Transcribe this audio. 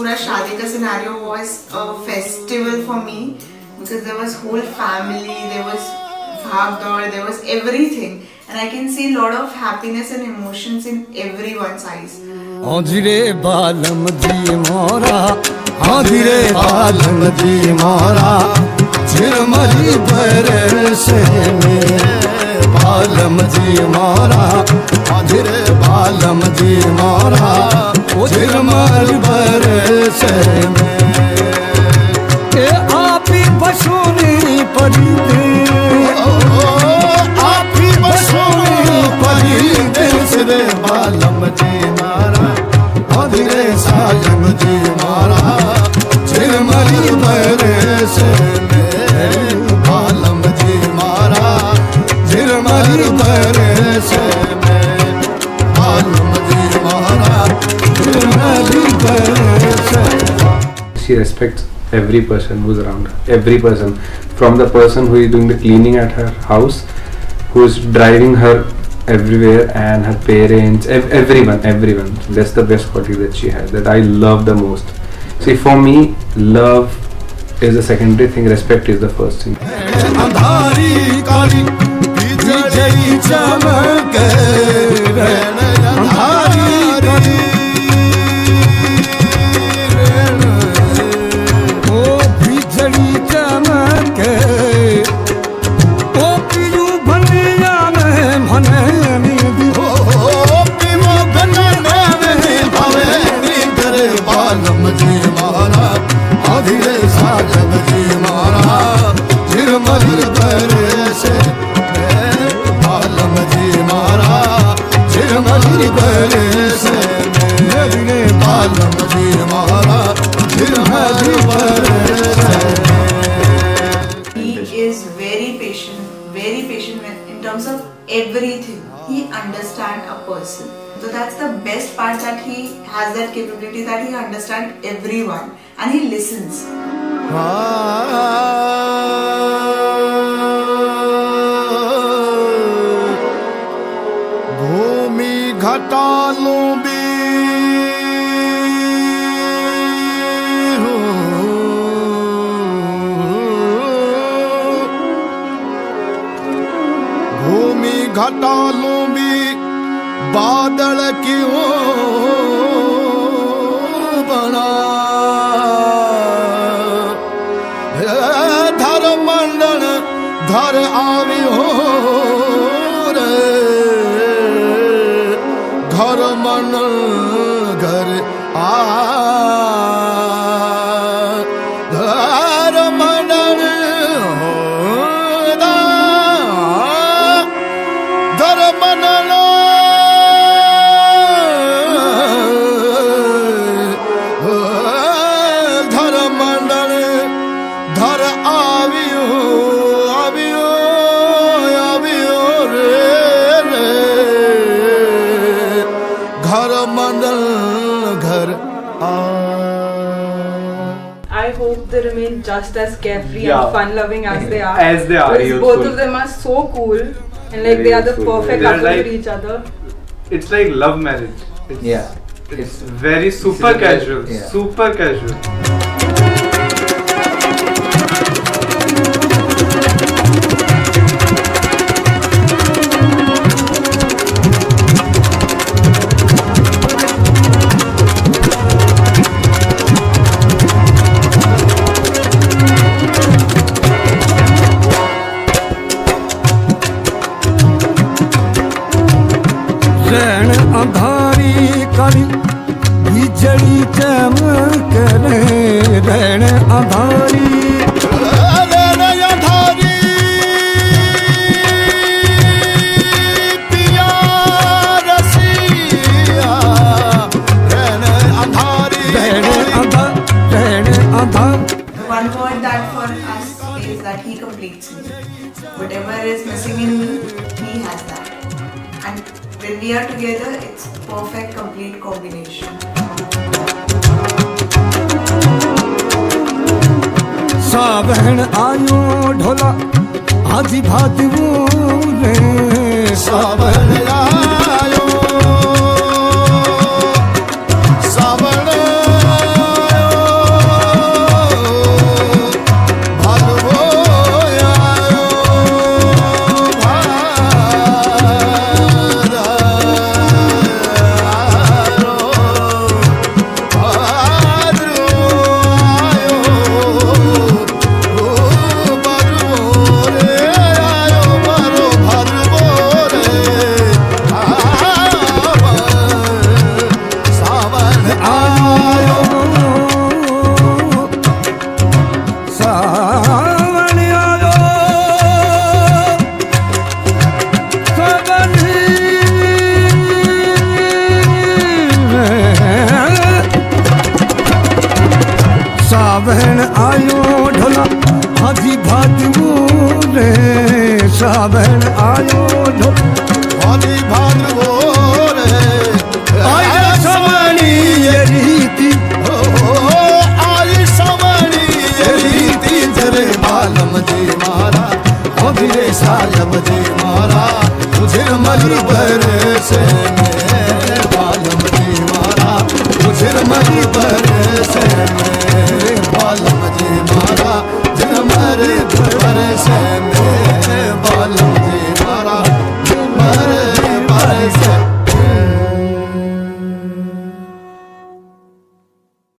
पूरा शादी का scenario was a festival for me because there was whole family, there was bhagdor, there was everything, and I can see a lot of happiness and emotions in everyone's eyes. आधिरे बालम जी मोरा, आधिरे बालम जी मोरा, झिरमरी बरसे में बालम जी मोरा, आधिरे बालम जी मोरा, झिरमरी बरसे में ए आपी बसोनी परी दे, आपी बसोनी परी दे सिरे बालम जी मोरा, आधिरे साजन जी मोरा, झिरमरी बरसे में बालम जी मोरा, झिरमरी बरसे में बालम जी मोरा, झिरमरी बरसे। She respects every person who's around her, every person, from the person who is doing the cleaning at her house, who is driving her everywhere, and her parents, everyone. That's the best quality that she has, that I love the most. See, for me, love is the secondary thing, respect is the first thing. In terms of everything, he understands a person. So that's the best part, that he has that capability, that he understands everyone and he listens. भूमि घटालू भी घटालू भी बादल क्यों बना, धर मंडल धर आवियो रे, घर मंडल घर आ, धर मंडल I hope they remain just as carefree and fun-loving as they are. As they are. Because both of them are so cool, and like they are the perfect couple for each other. It's like love marriage. It's very super casual. Super casual. रैन अंधारी करी बिजली चमक रे, रैन अंधारी पिया रसिया, रैन अंधारी रैन Andhari. One word that for us is that he completes me. Whatever is missing in me, he has that. And when we are together, it's perfect, complete combination. सावन आयो ढोला आजी भात रे, सावन आयो, सावन आयो आयो ढोला हाथी भादवो रे सावन आयो ढोला हाथी भादवो रे आया सवणी ये रीति आई सवणी ये रीति जरे बालम जी मारा अभिरे सालम जी मारा तुझे मरी बरसे में बालम जी मारा तुझे मरी बरसे में